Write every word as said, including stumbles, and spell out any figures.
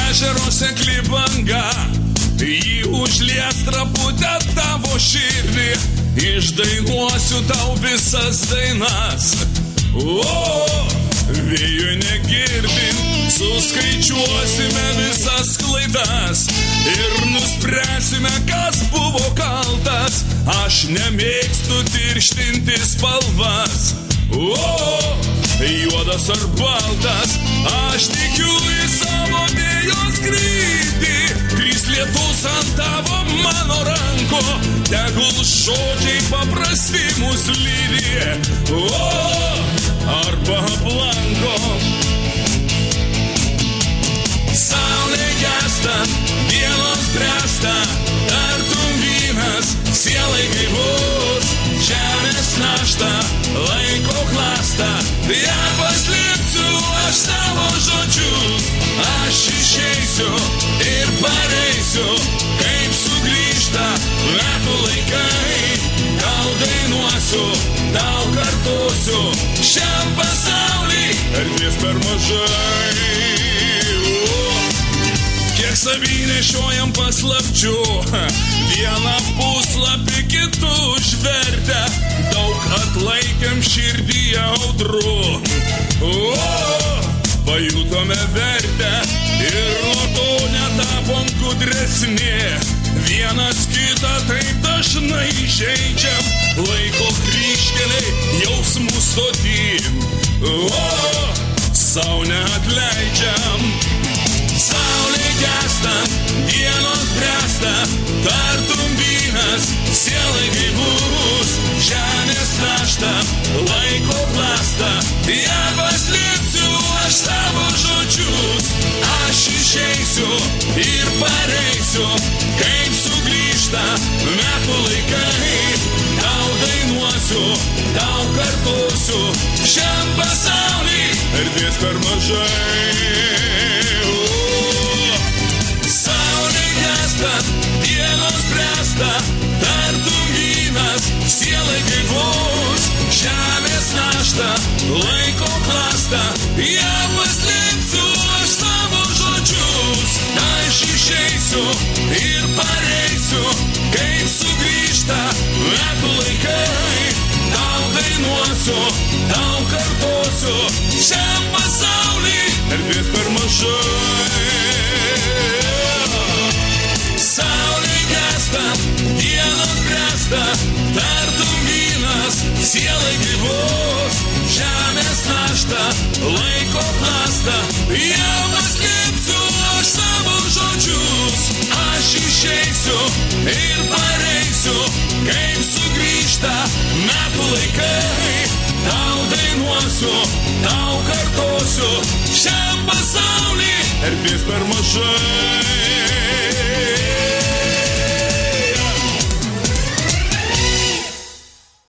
ežero sekli banga, jį užlies traputę tavo širdį, išdainuosiu tau visas dainas. O, vėjų negirdint, suskaičiuosime visas klaidas ir nuspręsime, kas buvo kaltas. Aš nemėgstu tirštinti spalvas. O, juodas ar baltas, aš tikiu į savo vėjos greitį. Kris lietus ant tavo mano ranko, tegul žodžiai paprasti mus lydi. O, arba aplanko. Saulė gęsta, dienos bręsta, tartum vynas, sielai gaivus. Žemės našta, laiko klasta, ją paslėpsiu aš savo žodžius. Aš išeisiu ir pareisiu, kaip sugrįžta metų laikai. Tau dainuosiu, tau kartosiu, šiam pasaulį erdvės per mažai. Kiek savy nešiojam paslapčių, vieną puslapį kitų užvertę, daug atlaikėm širdyje audrų. O, pajutome vertę ir nuo to netapom gudresni. Vienas kitą taip dažnai žaidžiam, laiko kryžkeliai jausmų stotym. O, sau neatleidžiam. Saulė gęstant, dienos bręsta, tartum vynas, sielai gaivus. Žemės našta, laiko klasta, ją paslėpsiu aš savo žodžius. Aš išeisiu ir pareisiu, kaip sugrįžta metų laikai. Tau dainuosiu, tau kartosiu, šiam pasaulį erdvės per mažai. Dienos bręsta, tartum vynas, sielai gaivus. Žemės našta, laiko klasta, ją paslėpsiu aš savo žodžius. Aš išeisiu ir pareisiu, kaip sugrįžta metų laikai. Tau dainuosiu, tau kartosiu, šiam pasaulį erdvės per mažai. Saulė gęsta, dienos bręsta, tartum vynas, sielai gaivus. Žemės našta, laiko klasta, ją paslėpsiu aš savo žodžius. Aš išeisiu ir pareisiu, kaip sugrįžta metų laikai. Tau dainuosiu, tau kartosiu, šiam pasaulį erdvės per mažai.